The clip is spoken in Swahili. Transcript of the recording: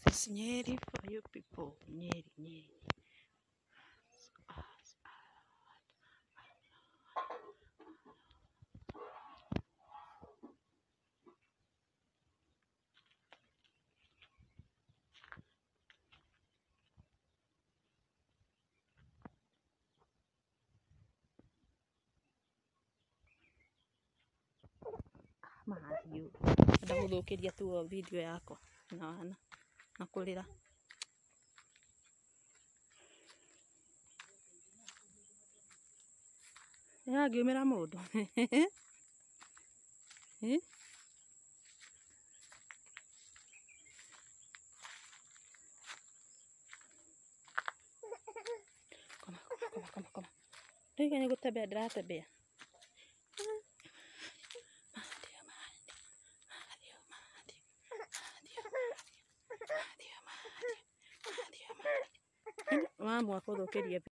is Nyeri for you people. Nyeri, Nyeri. Mahiũ ndagũthũkĩria tu video yakwa na kũrĩra. Nĩyangiumĩra mũndũ. Koma. Ndĩiga nĩ gũtembea ndĩratembea. Mamwa kũthũkĩria